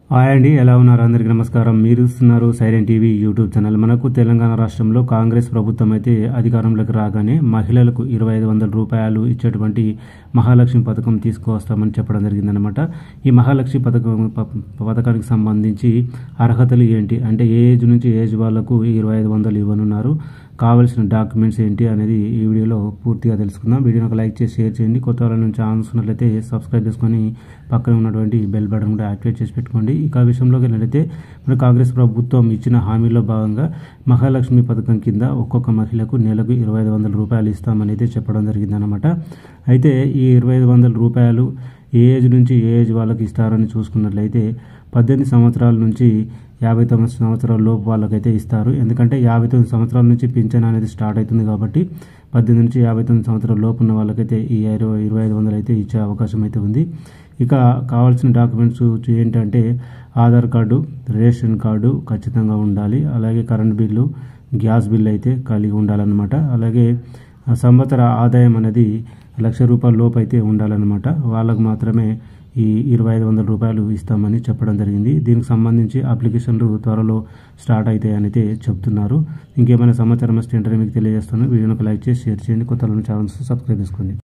Hi అండి, ఎలా ఉన్నారు? అందరికీ నమస్కారం. మీరు ఇస్తున్నారు సైలెంట్ టీవీ యూట్యూబ్ ఛానల్. మనకు తెలంగాణ రాష్ట్రంలో కాంగ్రెస్ ప్రభుత్వం అయితే అధికారంలోకి రాగానే మహిళలకు 2500 రూపాయలు ఇచ్చేటువంటి మహాలక్ష్మి పథకం తీసుకువస్తామని చెప్పడం జరిగిందనమాట. ఈ మహాలక్ష్మి పథకానికి సంబంధించి అర్హతలు ఏంటి అంటే ఏ ఏజ్ నుంచి ఏ ఏజ్ వాళ్ళకు 2500 ఇవ్వనున్నారు, కావాల్సిన డాక్యుమెంట్స్ ఏంటి అనేది ఈ వీడియోలో పూర్తిగా తెలుసుకుందాం. వీడియోని ఒక లైక్ చేసి షేర్ చేయండి. కొత్త వాళ్ళ నుంచి చూస్తున్నట్లయితే సబ్స్క్రైబ్ చేసుకొని పక్కన ఉన్నటువంటి బెల్ బటన్ కూడా యాక్టివేట్ చేసి పెట్టుకోండి. ఇక విషయంలోకి వెళ్ళినట్లయితే మన కాంగ్రెస్ ప్రభుత్వం ఇచ్చిన హామీలో భాగంగా మహాలక్ష్మి పథకం కింద ఒక్కొక్క మహిళకు నెలకు 2500 రూపాయలు ఇస్తామని అయితే చెప్పడం జరిగిందనమాట. అయితే ఈ 2500 రూపాయలు ఏ ఏజ్ నుంచి ఏ ఏజ్ వాళ్ళకి ఇస్తారని చూసుకున్నట్లయితే 18 సంవత్సరాల నుంచి 59 సంవత్సరాల లోపు వాళ్ళకైతే ఇస్తారు. ఎందుకంటే 59 సంవత్సరాల నుంచి పింఛన్ అనేది స్టార్ట్ అవుతుంది కాబట్టి 18 నుంచి 59 సంవత్సరాల లోపు ఉన్న వాళ్ళకైతే ఈ 2500 అయితే ఇచ్చే అవకాశం అయితే ఉంది. ఇక కావాల్సిన డాక్యుమెంట్స్ ఏంటంటే ఆధార్ కార్డు, రేషన్ కార్డు ఖచ్చితంగా ఉండాలి. అలాగే కరెంట్ బిల్లు, గ్యాస్ బిల్లు అయితే కలిగి ఉండాలన్నమాట. అలాగే సంవత్సర ఆదాయం అనేది 1,00,000 రూపాయల లోపు అయితే ఉండాలన్నమాట. వాళ్ళకు మాత్రమే ఈ 2500 రూపాయలు ఇస్తామని చెప్పడం జరిగింది. దీనికి సంబంధించి అప్లికేషన్లు త్వరలో స్టార్ట్ అవుతాయని అయితే చెప్తున్నారు. ఇంకేమైనా సమాచారం వస్తే వెంటనే మీకు తెలియజేస్తాను. వీడియోని లైక్ చేసి షేర్ చేయండి. కొత్త ఛానల్స్ సబ్స్క్రైబ్ చేసుకోండి.